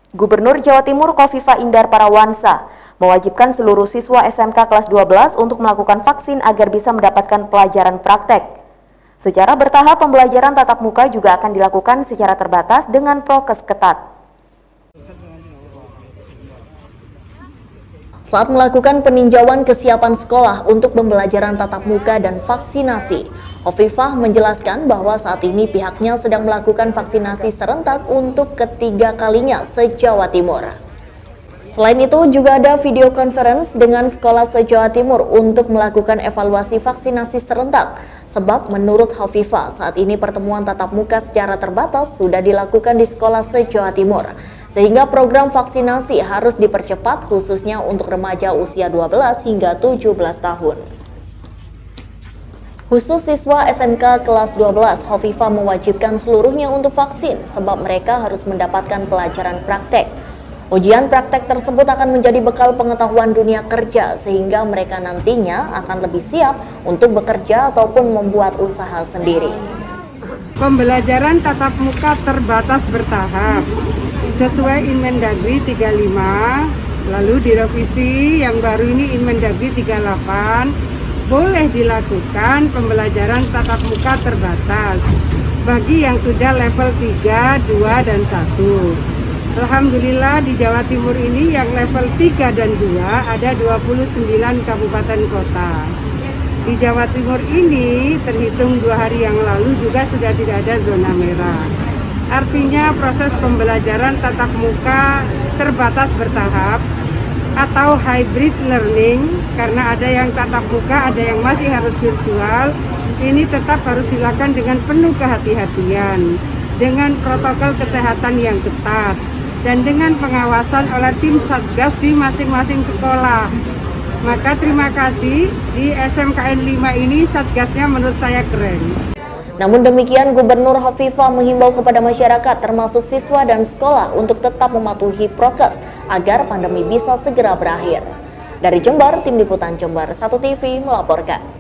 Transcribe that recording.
Gubernur Jawa Timur Khofifah Indar Parawansa mewajibkan seluruh siswa SMK kelas 12 untuk melakukan vaksin agar bisa mendapatkan pelajaran praktek. Secara bertahap, pembelajaran tatap muka juga akan dilakukan secara terbatas dengan prokes ketat. Saat melakukan peninjauan kesiapan sekolah untuk pembelajaran tatap muka dan vaksinasi, Khofifah menjelaskan bahwa saat ini pihaknya sedang melakukan vaksinasi serentak untuk ketiga kalinya se-Jawa Timur. Selain itu, juga ada video conference dengan sekolah se-Jawa Timur untuk melakukan evaluasi vaksinasi serentak. Sebab menurut Khofifah, saat ini pertemuan tatap muka secara terbatas sudah dilakukan di sekolah se-Jawa Timur. Sehingga program vaksinasi harus dipercepat khususnya untuk remaja usia 12 hingga 17 tahun. Khusus siswa SMK kelas 12, Khofifah mewajibkan seluruhnya untuk vaksin sebab mereka harus mendapatkan pelajaran praktek. Ujian praktek tersebut akan menjadi bekal pengetahuan dunia kerja sehingga mereka nantinya akan lebih siap untuk bekerja ataupun membuat usaha sendiri. Pembelajaran tatap muka terbatas bertahap sesuai Inmendagri 35, lalu direvisi yang baru ini Inmendagri 38. Boleh dilakukan pembelajaran tatap muka terbatas bagi yang sudah level 3, 2, dan 1. Alhamdulillah di Jawa Timur ini yang level 3 dan 2 ada 29 kabupaten kota. Di Jawa Timur ini terhitung 2 hari yang lalu juga sudah tidak ada zona merah. Artinya proses pembelajaran tatap muka terbatas bertahap atau hybrid learning, karena ada yang tatap muka, ada yang masih harus virtual, ini tetap harus dilakukan dengan penuh kehati-hatian, dengan protokol kesehatan yang ketat, dan dengan pengawasan oleh tim Satgas di masing-masing sekolah. Maka terima kasih, di SMKN 5 ini Satgasnya menurut saya keren. Namun demikian, Gubernur Khofifah menghimbau kepada masyarakat termasuk siswa dan sekolah untuk tetap mematuhi prokes agar pandemi bisa segera berakhir. Dari Jember, Tim Liputan Jember 1 TV melaporkan.